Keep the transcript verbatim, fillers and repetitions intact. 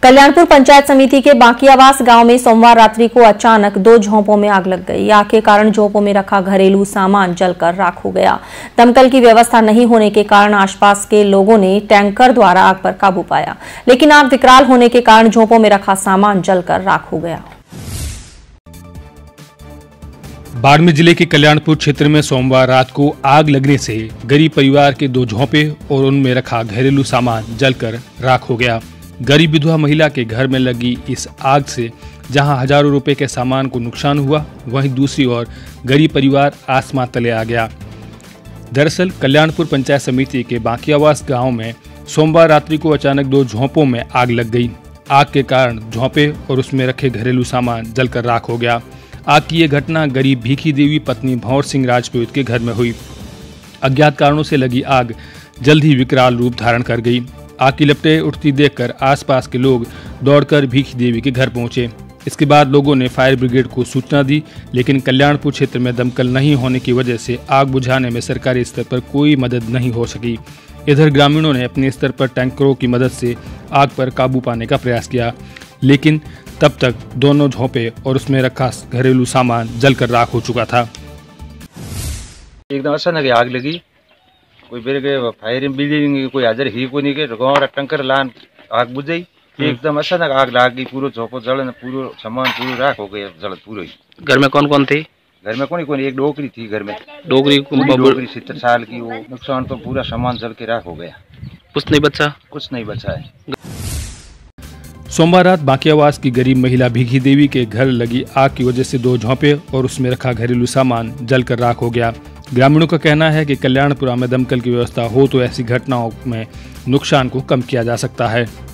कल्याणपुर पंचायत समिति के बांकियावास गांव में सोमवार रात्रि को अचानक दो झोंपों में आग लग गई। आग के कारण झोंपों में रखा घरेलू सामान जलकर राख हो गया। दमकल की व्यवस्था नहीं होने के कारण आसपास के लोगों ने टैंकर द्वारा आग पर काबू पाया, लेकिन आग विकराल होने के कारण झोंपों में रखा सामान जलकर राख हो गया। बाड़मेर जिले के कल्याणपुर क्षेत्र में सोमवार रात को आग लगने से गरीब परिवार के दो झोंपे और उनमें रखा घरेलू सामान जलकर राख हो गया। गरीब विधवा महिला के घर में लगी इस आग से जहां हजारों रुपए के सामान को नुकसान हुआ, वहीं दूसरी ओर गरीब परिवार आसमां तले आ गया। दरअसल कल्याणपुर पंचायत समिति के बांकियावास गांव में सोमवार रात्रि को अचानक दो झोंपों में आग लग गई। आग के कारण झोंपे और उसमें रखे घरेलू सामान जलकर राख हो गया। आग की यह घटना गरीब भीखी देवी पत्नी भंवर सिंह राजपूत के घर में हुई। अज्ञात कारणों से लगी आग जल्द ही विकराल रूप धारण कर गई। आग की लपटें उठती देखकर आसपास के लोग दौड़कर भीखी देवी के घर पहुंचे। इसके बाद लोगों ने फायर ब्रिगेड को सूचना दी, लेकिन कल्याणपुर क्षेत्र में दमकल नहीं होने की वजह से आग बुझाने में सरकारी स्तर पर कोई मदद नहीं हो सकी। इधर ग्रामीणों ने अपने स्तर पर टैंकरों की मदद से आग पर काबू पाने का प्रयास किया, लेकिन तब तक दोनों झोंपे और उसमें रखा घरेलू सामान जलकर राख हो चुका था। एकदम अचानक आग लगी, कोई बेरे फायर बिल्डिंग कोई हाजिर ही को नहीं के गाँव टंकर लान आग बुझ गई। एकदम अचानक आग लाग गई, पूरा झोंपो जलन, पूरा सामान पूरा राख हो गया, जल पूरा ही। घर में कौन कौन थे? घर में कौन कौन एक डोकरी थी, घर में डोकरी डोकरी सत्तर साल की। वो नुकसान तो पूरा सामान जल के राख हो गया। कुछ नहीं बचा? कुछ नहीं बचा है। सोमवार रात बांकियावास की गरीब महिला भीखी देवी के घर लगी आग की वजह से दो झोंपे और उसमें रखा घरेलू सामान जलकर राख हो गया। ग्रामीणों का कहना है कि कल्याणपुरा में दमकल की व्यवस्था हो तो ऐसी घटनाओं में नुकसान को कम किया जा सकता है।